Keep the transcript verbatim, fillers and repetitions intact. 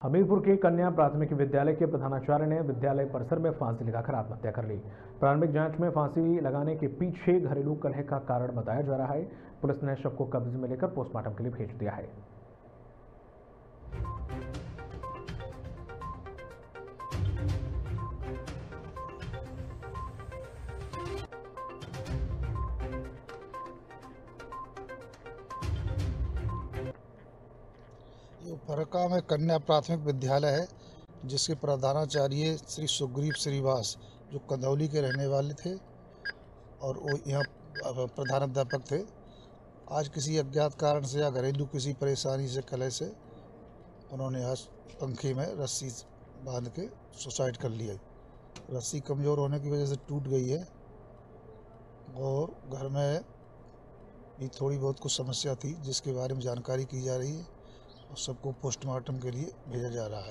हमीरपुर के कन्या प्राथमिक विद्यालय के प्रधानाचार्य ने विद्यालय परिसर में फांसी लगाकर आत्महत्या कर ली। प्रारंभिक जांच में फांसी लगाने के पीछे घरेलू कलह का कारण बताया जा रहा है। पुलिस ने शव को कब्जे में लेकर पोस्टमार्टम के लिए भेज दिया है। ये फरक्का में कन्या प्राथमिक विद्यालय है, जिसके प्रधानाचार्य श्री सुग्रीव श्रीवास जो कंदौली के रहने वाले थे और वो यहाँ प्रधानाध्यापक थे। आज किसी अज्ञात कारण से या घरेलू किसी परेशानी से कलह से उन्होंने आज पंखे में रस्सी बांध के सुसाइड कर लिया। रस्सी कमज़ोर होने की वजह से टूट गई है और घर में भी थोड़ी बहुत कुछ समस्या थी, जिसके बारे में जानकारी की जा रही है और सबको पोस्टमार्टम के लिए भेजा जा रहा है।